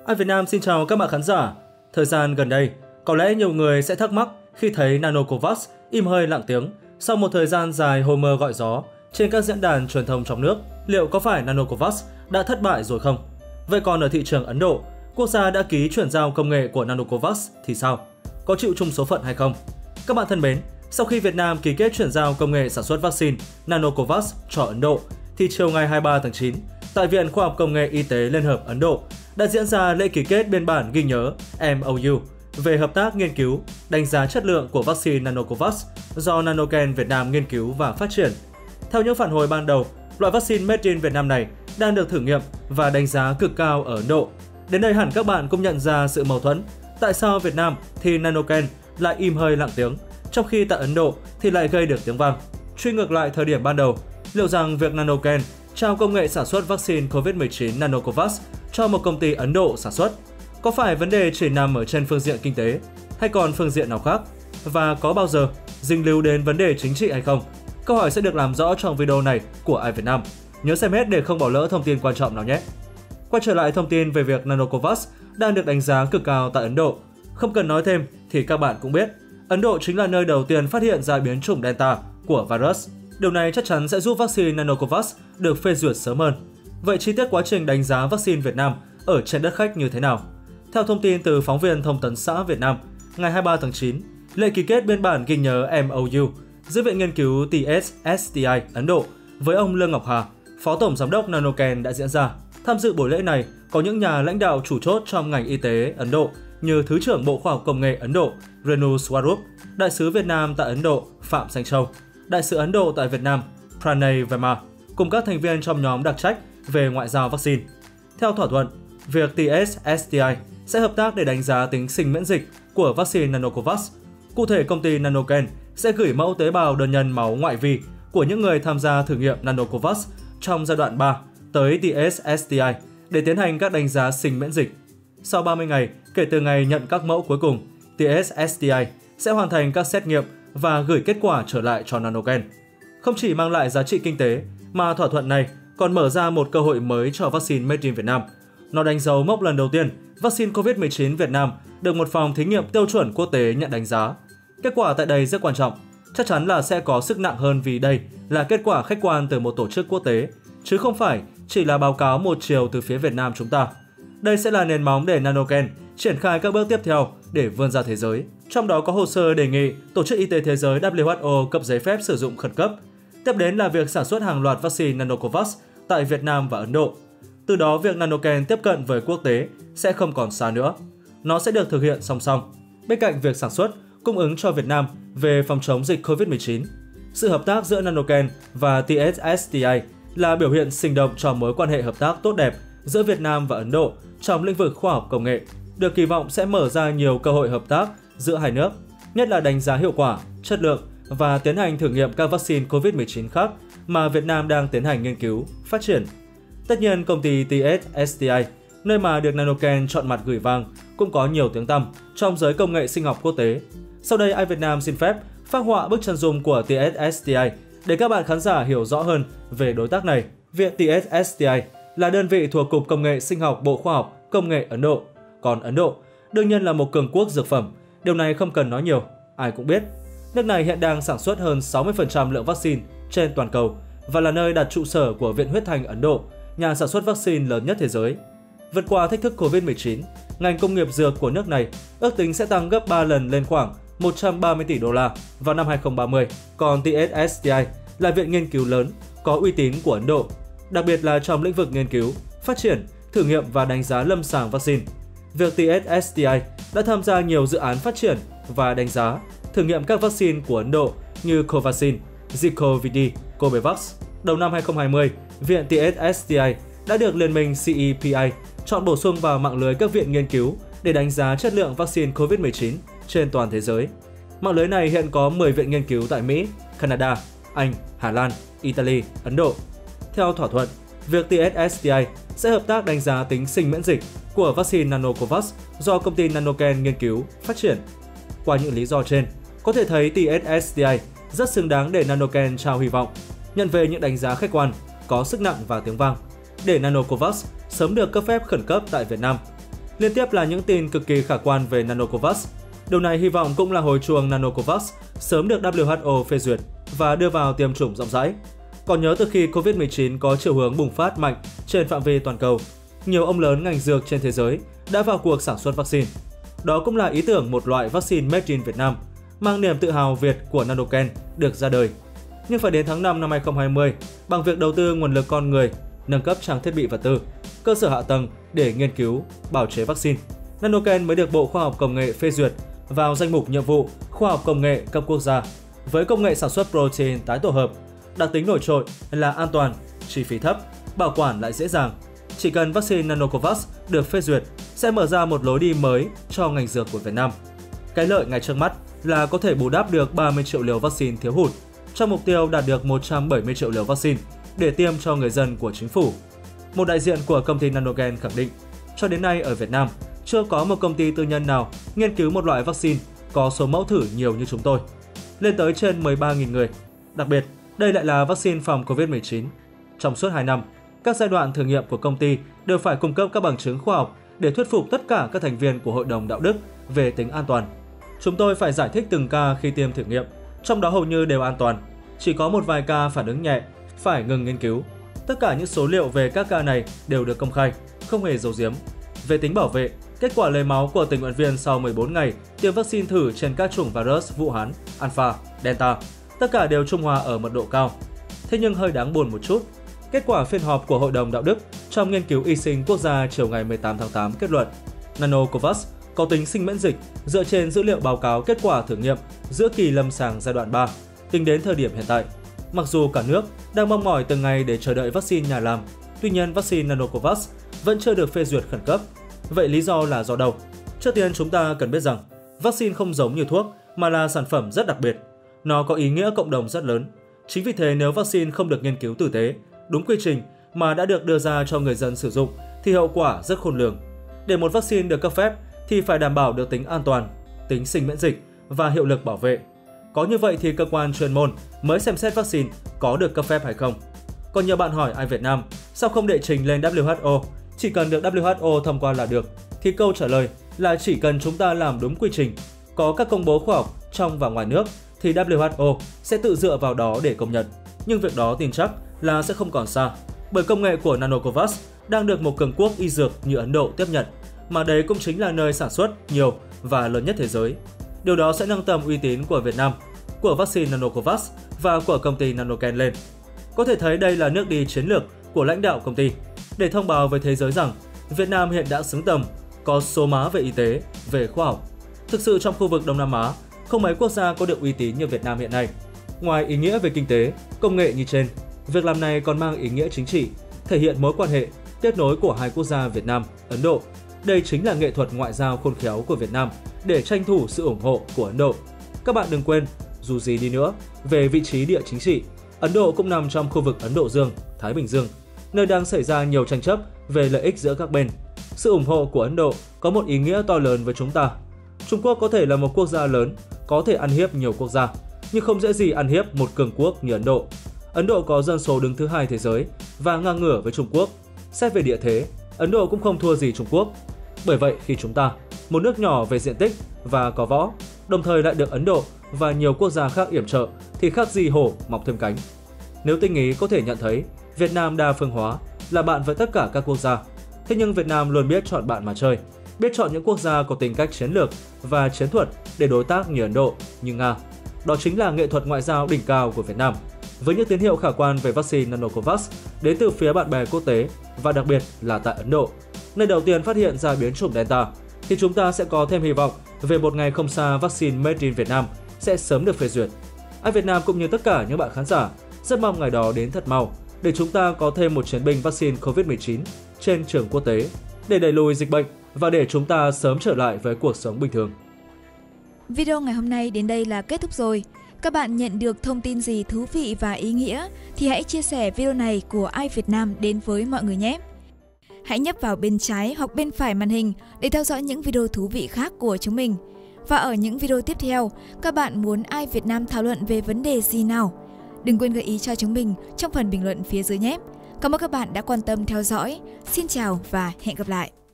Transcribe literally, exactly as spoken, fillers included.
Ai Việt Nam xin chào các bạn khán giả. Thời gian gần đây, có lẽ nhiều người sẽ thắc mắc khi thấy Nanocovax im hơi lặng tiếng sau một thời gian dài hồ mơ gọi gió trên các diễn đàn truyền thông trong nước. Liệu có phải Nanocovax đã thất bại rồi không? Vậy còn ở thị trường Ấn Độ, quốc gia đã ký chuyển giao công nghệ của Nanocovax thì sao? Có chịu chung số phận hay không? Các bạn thân mến, sau khi Việt Nam ký kết chuyển giao công nghệ sản xuất vaccine Nanocovax cho Ấn Độ, thì chiều ngày hai mươi ba tháng chín, tại Viện Khoa học Công nghệ Y tế Liên hợp Ấn Độ đã diễn ra lễ ký kết biên bản ghi nhớ M O U về hợp tác nghiên cứu, đánh giá chất lượng của vaccine Nanocovax do Nanoken Việt Nam nghiên cứu và phát triển. Theo những phản hồi ban đầu, loại vaccine made in Việt Nam này đang được thử nghiệm và đánh giá cực cao ở Ấn Độ. Đến đây hẳn các bạn cũng nhận ra sự mâu thuẫn. Tại sao Việt Nam thì Nanoken lại im hơi lặng tiếng, trong khi tại Ấn Độ thì lại gây được tiếng vang? Truy ngược lại thời điểm ban đầu, liệu rằng việc Nanoken trao công nghệ sản xuất vaccine Covid mười chín Nanocovax cho một công ty Ấn Độ sản xuất, có phải vấn đề chỉ nằm ở trên phương diện kinh tế hay còn phương diện nào khác? Và có bao giờ dính líu đến vấn đề chính trị hay không? Câu hỏi sẽ được làm rõ trong video này của Ai Việt Nam. Nhớ xem hết để không bỏ lỡ thông tin quan trọng nào nhé! Quay trở lại thông tin về việc Nanocovax đang được đánh giá cực cao tại Ấn Độ. Không cần nói thêm thì các bạn cũng biết, Ấn Độ chính là nơi đầu tiên phát hiện ra biến chủng Delta của virus. Điều này chắc chắn sẽ giúp vaccine Nanocovax được phê duyệt sớm hơn. Vậy chi tiết quá trình đánh giá vaccine Việt Nam ở trên đất khách như thế nào? Theo thông tin từ phóng viên Thông tấn xã Việt Nam, ngày hai mươi ba tháng chín, lễ ký kết biên bản ghi nhớ M O U giữa Viện Nghiên cứu T S S T I Ấn Độ với ông Lương Ngọc Hà, Phó Tổng Giám đốc Nanoken đã diễn ra. Tham dự buổi lễ này có những nhà lãnh đạo chủ chốt trong ngành y tế Ấn Độ như Thứ trưởng Bộ Khoa học Công nghệ Ấn Độ Renu Swarup, Đại sứ Việt Nam tại Ấn Độ Phạm Sanh Châu, Đại sứ Ấn Độ tại Việt Nam Pranay Verma, cùng các thành viên trong nhóm đặc trách về ngoại giao vaccine. Theo thỏa thuận, việc T S S T I sẽ hợp tác để đánh giá tính sinh miễn dịch của vaccine Nanocovax. Cụ thể, công ty Nanoken sẽ gửi mẫu tế bào đơn nhân máu ngoại vi của những người tham gia thử nghiệm Nanocovax trong giai đoạn ba tới T S S T I để tiến hành các đánh giá sinh miễn dịch. Sau ba mươi ngày kể từ ngày nhận các mẫu cuối cùng, T S S T I sẽ hoàn thành các xét nghiệm và gửi kết quả trở lại cho Nanoken. Không chỉ mang lại giá trị kinh tế, mà thỏa thuận này còn mở ra một cơ hội mới cho vaccine made in Việt Nam. Nó đánh dấu mốc lần đầu tiên vaccine Covid mười chín Việt Nam được một phòng thí nghiệm tiêu chuẩn quốc tế nhận đánh giá. Kết quả tại đây rất quan trọng, chắc chắn là sẽ có sức nặng hơn vì đây là kết quả khách quan từ một tổ chức quốc tế, chứ không phải chỉ là báo cáo một chiều từ phía Việt Nam chúng ta. Đây sẽ là nền móng để Nanoken triển khai các bước tiếp theo để vươn ra thế giới. Trong đó có hồ sơ đề nghị Tổ chức Y tế Thế giới W H O cấp giấy phép sử dụng khẩn cấp. Tiếp đến là việc sản xuất hàng loạt vaccine Nanocovax tại Việt Nam và Ấn Độ. Từ đó, việc Nanoken tiếp cận với quốc tế sẽ không còn xa nữa. Nó sẽ được thực hiện song song. Bên cạnh việc sản xuất, cung ứng cho Việt Nam về phòng chống dịch Covid mười chín, sự hợp tác giữa Nanoken và T S S T I là biểu hiện sinh động cho mối quan hệ hợp tác tốt đẹp giữa Việt Nam và Ấn Độ trong lĩnh vực khoa học công nghệ, được kỳ vọng sẽ mở ra nhiều cơ hội hợp tác giữa hai nước, nhất là đánh giá hiệu quả, chất lượng và tiến hành thử nghiệm các vaccine Covid mười chín khác mà Việt Nam đang tiến hành nghiên cứu, phát triển. Tất nhiên, công ty T S S T I, nơi mà được Nanoken chọn mặt gửi vàng, cũng có nhiều tiếng tăm trong giới công nghệ sinh học quốc tế. Sau đây, Ai Việt Nam xin phép phác họa bức chân dung của T S S T I để các bạn khán giả hiểu rõ hơn về đối tác này. Viện T S S T I là đơn vị thuộc Cục Công nghệ Sinh học Bộ Khoa học Công nghệ Ấn Độ. Còn Ấn Độ đương nhiên là một cường quốc dược phẩm, điều này không cần nói nhiều, ai cũng biết. Nước này hiện đang sản xuất hơn sáu mươi phần trăm lượng vaccine trên toàn cầu và là nơi đặt trụ sở của Viện Huyết Thanh Ấn Độ, nhà sản xuất vaccine lớn nhất thế giới. Vượt qua thách thức Covid mười chín, ngành công nghiệp dược của nước này ước tính sẽ tăng gấp ba lần lên khoảng một trăm ba mươi tỷ đô la vào năm hai không ba không. Còn T S S T I là viện nghiên cứu lớn, có uy tín của Ấn Độ, đặc biệt là trong lĩnh vực nghiên cứu, phát triển, thử nghiệm và đánh giá lâm sàng vaccine. Việc T S S T I đã tham gia nhiều dự án phát triển và đánh giá, thử nghiệm các vaccine của Ấn Độ như Covaxin, Zika, Cobevax. Đầu năm hai không hai không, Viện T S S T I đã được Liên minh C E P I chọn bổ sung vào mạng lưới các viện nghiên cứu để đánh giá chất lượng vaccine Covid mười chín trên toàn thế giới. Mạng lưới này hiện có mười viện nghiên cứu tại Mỹ, Canada, Anh, Hà Lan, Italy, Ấn Độ. Theo thỏa thuận, việc T S S T I sẽ hợp tác đánh giá tính sinh miễn dịch của vaccine Nanocovax do công ty Nanoken nghiên cứu, phát triển. Qua những lý do trên, có thể thấy T S S T I rất xứng đáng để Nanoken trao hy vọng, nhận về những đánh giá khách quan, có sức nặng và tiếng vang, để Nanocovax sớm được cấp phép khẩn cấp tại Việt Nam. Liên tiếp là những tin cực kỳ khả quan về Nanocovax. Điều này hy vọng cũng là hồi chuông Nanocovax sớm được W H O phê duyệt và đưa vào tiêm chủng rộng rãi. Còn nhớ từ khi Covid mười chín có chiều hướng bùng phát mạnh trên phạm vi toàn cầu, nhiều ông lớn ngành dược trên thế giới đã vào cuộc sản xuất vaccine. Đó cũng là ý tưởng một loại vaccine made in Việt Nam, mang niềm tự hào Việt của Nanoken được ra đời. Nhưng phải đến tháng năm năm hai không hai không, bằng việc đầu tư nguồn lực con người, nâng cấp trang thiết bị vật tư, cơ sở hạ tầng để nghiên cứu, bào chế vaccine, Nanoken mới được Bộ Khoa học Công nghệ phê duyệt vào danh mục nhiệm vụ khoa học công nghệ cấp quốc gia với công nghệ sản xuất protein tái tổ hợp. Đặc tính nổi trội là an toàn, chi phí thấp, bảo quản lại dễ dàng. Chỉ cần vaccine Nanocovax được phê duyệt sẽ mở ra một lối đi mới cho ngành dược của Việt Nam. Cái lợi ngay trước mắt là có thể bù đắp được ba mươi triệu liều vaccine thiếu hụt trong mục tiêu đạt được một trăm bảy mươi triệu liều vaccine để tiêm cho người dân của chính phủ. Một đại diện của công ty Nanogen khẳng định, cho đến nay ở Việt Nam chưa có một công ty tư nhân nào nghiên cứu một loại vaccine có số mẫu thử nhiều như chúng tôi, lên tới trên mười ba nghìn người. Đặc biệt, đây lại là vaccine phòng Covid mười chín. Trong suốt hai năm, các giai đoạn thử nghiệm của công ty đều phải cung cấp các bằng chứng khoa học để thuyết phục tất cả các thành viên của Hội đồng Đạo đức về tính an toàn. Chúng tôi phải giải thích từng ca khi tiêm thử nghiệm, trong đó hầu như đều an toàn. Chỉ có một vài ca phản ứng nhẹ, phải ngừng nghiên cứu. Tất cả những số liệu về các ca này đều được công khai, không hề giấu giếm. Về tính bảo vệ, kết quả lấy máu của tình nguyện viên sau mười bốn ngày tiêm vaccine thử trên các chủng virus Vũ Hán, Alpha, Delta, tất cả đều trung hòa ở mật độ cao. Thế nhưng hơi đáng buồn một chút, kết quả phiên họp của Hội đồng Đạo đức trong nghiên cứu y sinh quốc gia chiều ngày mười tám tháng tám kết luận Nanocovax có tính sinh miễn dịch dựa trên dữ liệu báo cáo kết quả thử nghiệm giữa kỳ lâm sàng giai đoạn ba, tính đến thời điểm hiện tại. Mặc dù cả nước đang mong mỏi từng ngày để chờ đợi vaccine nhà làm, tuy nhiên vaccine Nanocovax vẫn chưa được phê duyệt khẩn cấp. Vậy lý do là do đâu? Trước tiên chúng ta cần biết rằng vaccine không giống như thuốc mà là sản phẩm rất đặc biệt. Nó có ý nghĩa cộng đồng rất lớn. Chính vì thế nếu vaccine không được nghiên cứu tử tế, đúng quy trình mà đã được đưa ra cho người dân sử dụng thì hậu quả rất khôn lường. Để một vaccine được cấp phép thì phải đảm bảo được tính an toàn, tính sinh miễn dịch và hiệu lực bảo vệ. Có như vậy thì cơ quan chuyên môn mới xem xét vaccine có được cấp phép hay không. Còn nhiều bạn hỏi ai Việt Nam sao không đệ trình lên W H O, chỉ cần được W H O thông qua là được, thì câu trả lời là chỉ cần chúng ta làm đúng quy trình, có các công bố khoa học trong và ngoài nước thì W H O sẽ tự dựa vào đó để công nhận. Nhưng việc đó tin chắc là sẽ không còn xa, bởi công nghệ của Nanocovax đang được một cường quốc y dược như Ấn Độ tiếp nhận, mà đấy cũng chính là nơi sản xuất nhiều và lớn nhất thế giới. Điều đó sẽ nâng tầm uy tín của Việt Nam, của vaccine Nanocovax và của công ty Nanoken lên. Có thể thấy đây là nước đi chiến lược của lãnh đạo công ty để thông báo với thế giới rằng Việt Nam hiện đã xứng tầm, có số má về y tế, về khoa học. Thực sự trong khu vực Đông Nam Á, không mấy quốc gia có được uy tín như Việt Nam hiện nay. Ngoài ý nghĩa về kinh tế, công nghệ như trên, việc làm này còn mang ý nghĩa chính trị, thể hiện mối quan hệ, kết nối của hai quốc gia Việt Nam, Ấn Độ. Đây chính là nghệ thuật ngoại giao khôn khéo của Việt Nam để tranh thủ sự ủng hộ của Ấn Độ. Các bạn đừng quên, dù gì đi nữa, về vị trí địa chính trị, Ấn Độ cũng nằm trong khu vực Ấn Độ Dương, Thái Bình Dương, nơi đang xảy ra nhiều tranh chấp về lợi ích giữa các bên. Sự ủng hộ của Ấn Độ có một ý nghĩa to lớn với chúng ta. Trung Quốc có thể là một quốc gia lớn, có thể ăn hiếp nhiều quốc gia, nhưng không dễ gì ăn hiếp một cường quốc như Ấn Độ. Ấn Độ có dân số đứng thứ hai thế giới và ngang ngửa với Trung Quốc. Xét về địa thế, Ấn Độ cũng không thua gì Trung Quốc. Bởi vậy khi chúng ta, một nước nhỏ về diện tích và có võ, đồng thời lại được Ấn Độ và nhiều quốc gia khác yểm trợ thì khác gì hổ mọc thêm cánh. Nếu tinh ý có thể nhận thấy, Việt Nam đa phương hóa, là bạn với tất cả các quốc gia. Thế nhưng Việt Nam luôn biết chọn bạn mà chơi, biết chọn những quốc gia có tính cách chiến lược và chiến thuật để đối tác như Ấn Độ, như Nga. Đó chính là nghệ thuật ngoại giao đỉnh cao của Việt Nam. Với những tín hiệu khả quan về vaccine Nanocovax đến từ phía bạn bè quốc tế và đặc biệt là tại Ấn Độ, nơi đầu tiên phát hiện ra biến chủng Delta, thì chúng ta sẽ có thêm hy vọng về một ngày không xa vaccine made in Việt Nam sẽ sớm được phê duyệt. Ai Việt Nam cũng như tất cả những bạn khán giả rất mong ngày đó đến thật mau để chúng ta có thêm một chiến binh vaccine Covid mười chín trên trường quốc tế để đẩy lùi dịch bệnh và để chúng ta sớm trở lại với cuộc sống bình thường. Video ngày hôm nay đến đây là kết thúc rồi. Các bạn nhận được thông tin gì thú vị và ý nghĩa thì hãy chia sẻ video này của i Việt Nam đến với mọi người nhé. Hãy nhấp vào bên trái hoặc bên phải màn hình để theo dõi những video thú vị khác của chúng mình. Và ở những video tiếp theo, các bạn muốn i Việt Nam thảo luận về vấn đề gì nào? Đừng quên gợi ý cho chúng mình trong phần bình luận phía dưới nhé. Cảm ơn các bạn đã quan tâm theo dõi. Xin chào và hẹn gặp lại!